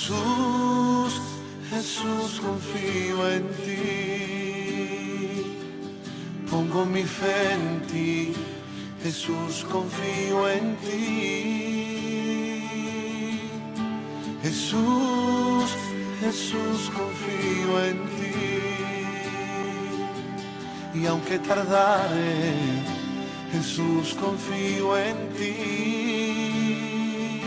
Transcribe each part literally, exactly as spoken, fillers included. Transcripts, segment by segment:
Jesús, Jesús, confío en ti. Pongo mi fe en ti. Jesús, confío en ti. Jesús, Jesús, confío en ti. Y aunque tardare, Jesús, confío en ti.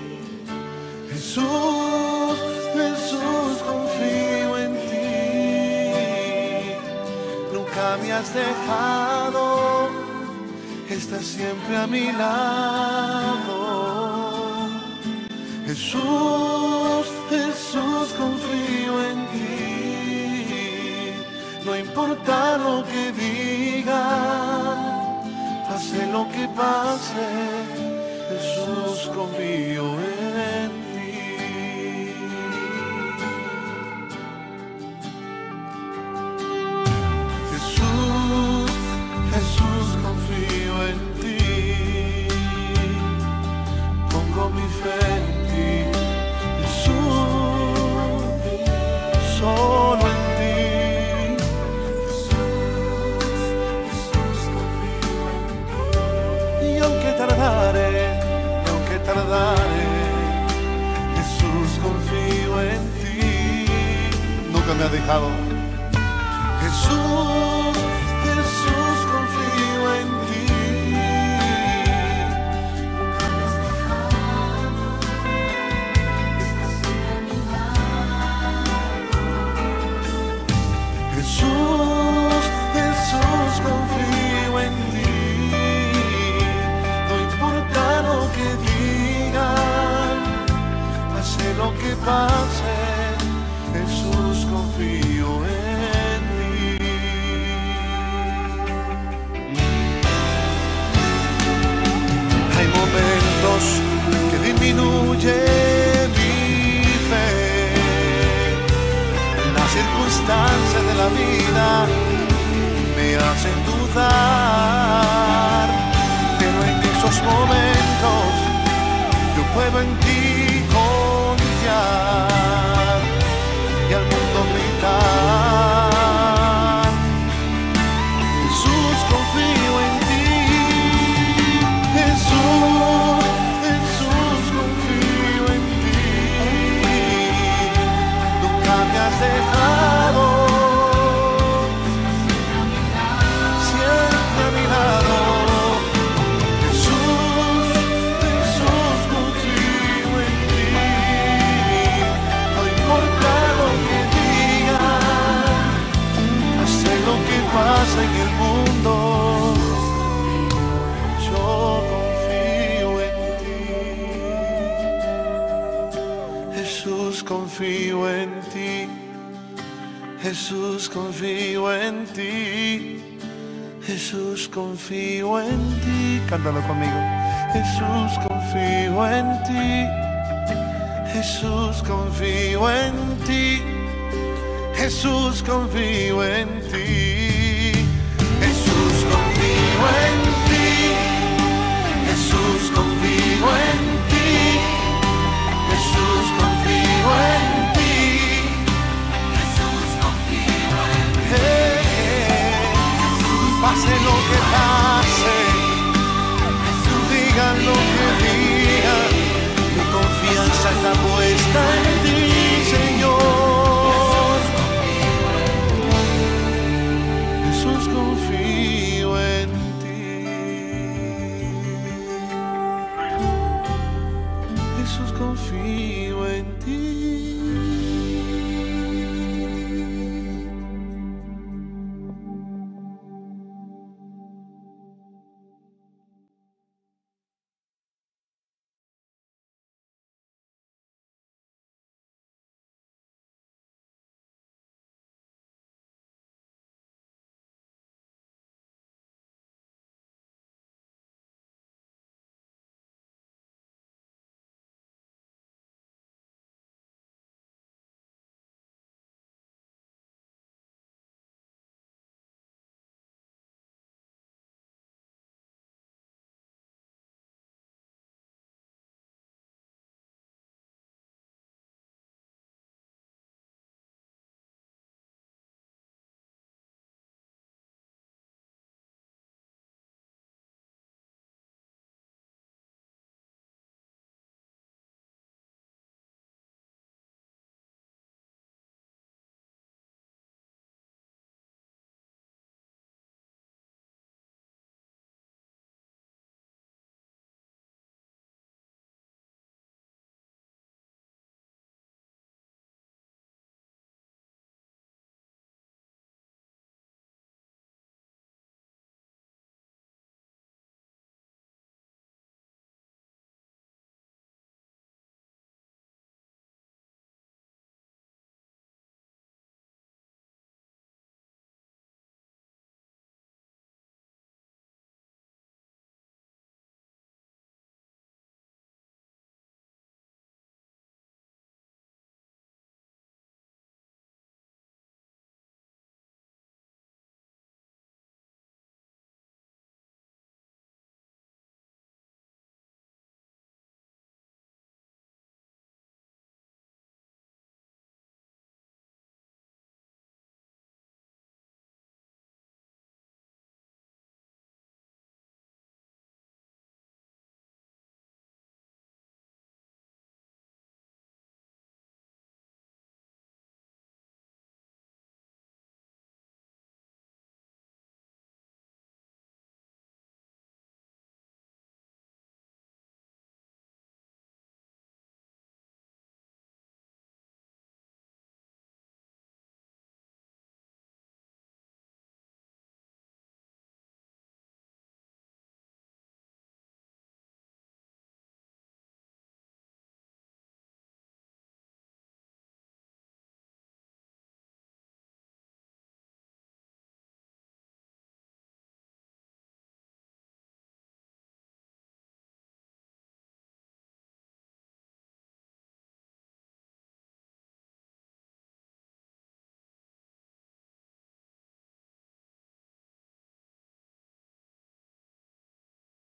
Jesús, Jesús, confío en ti. Nunca me has dejado, estás siempre a mi lado. Jesús, Jesús, confío en ti. No importa lo que digan, pase lo que pase, Jesús, confío en ti. Jesús, Jesús, confío en ti. Pongo mi fe en ti, Jesús, solo en ti. Jesús, confío en ti. Y aunque tardare, y aunque tardare, Jesús, confío en ti. Nunca me ha dejado. Jesús, Jesús, confío en ti. Nunca me has dejado, estás siempre a mi lado. Jesús, Jesús, confío en ti. No importa lo que digan, pase lo que pase, Jesús, confío en ti. Hay momentos que disminuye mi fe, las circunstancias de la vida me hacen dudar, pero en esos momentos yo puedo en ti confiar y al mundo gritar: Jesús, confío en ti. Jesús, Jesús, confío en ti. Nunca me has dejado, siempre a mi lado. Jesús, Jesús, confío en ti. No importa lo que digan, hace lo que pasa en el mundo, yo confío en ti. Jesús, confío en ti. Jesús, confío en ti. Jesús, confío en ti. Cántalo conmigo. Jesús, confío en ti. Jesús, confío en ti. Jesús, confío en ti.